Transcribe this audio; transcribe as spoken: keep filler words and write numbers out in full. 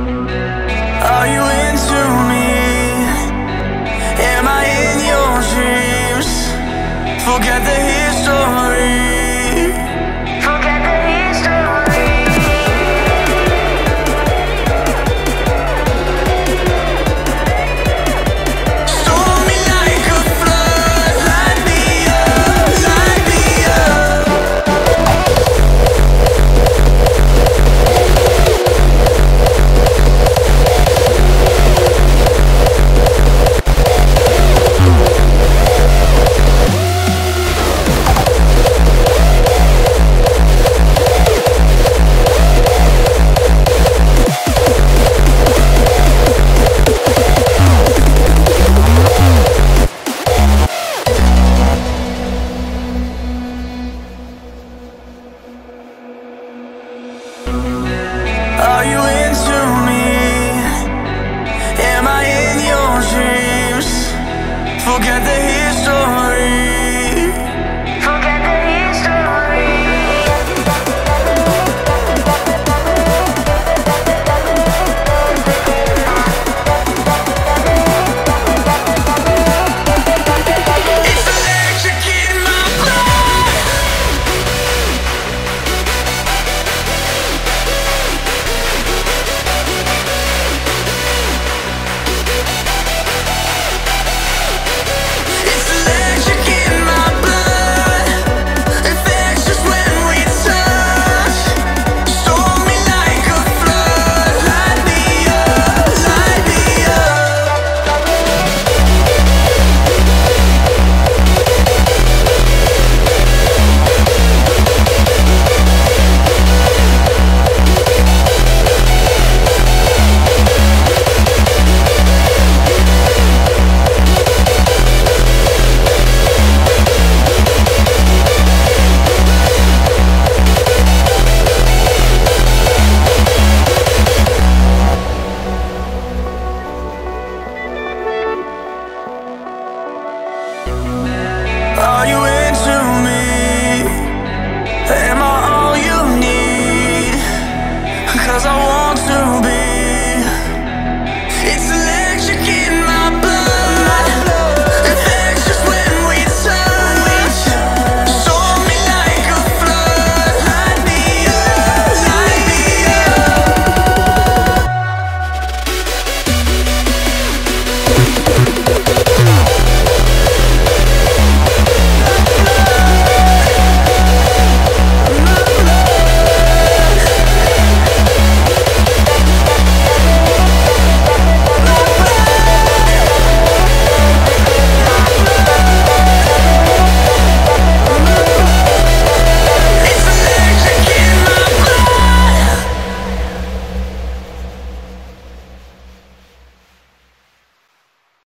Are you into me? Am I in your dreams? Forget the history. Forget the history. Storm me like a flood. Light me up, light me up. Are you into me? Am I in your dreams? Forget the history. Forget the history. It's electric in my blood. It's electric in my blood. Infectious when we touch. Storm me like a flood. Light me up, light me up. Are you into me? Am I all you need? 'Cause I want to be.